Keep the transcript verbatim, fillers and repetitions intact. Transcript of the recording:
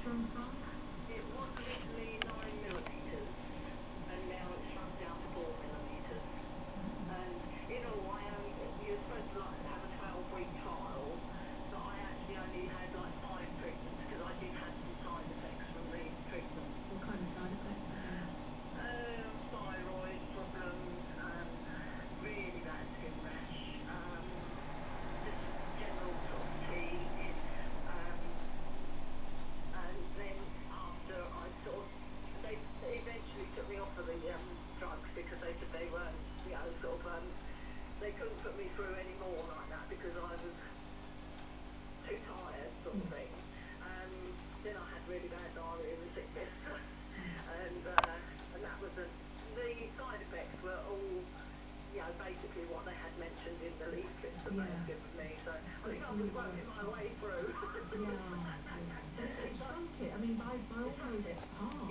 shrunk from? It was originally nine millimetres, and now it's shrunk down to four millimetres. And in all, I am, you're supposed to like have a twelve-week trial, but I actually only had like five treatments because I did have some side effects from the treatment. What kind of side effects? Um, thyroid problems, um, really bad skin rash, um, just general sort of fatigue. Um, and then after I sort of, they eventually took me off of the um, drugs because they said they weren't, you know, sort of, um, they couldn't put me through any more like that because I was too tired, sort of thing. Um, then I had really bad diarrhea and sickness, and uh, and that was the the side effects were all, you know, basically what they had mentioned in the leaflets that Yeah. they had given me. So I think I was working my way through. Yeah, yeah. But it, it shrunk it. I mean, by, by all means, it's hard.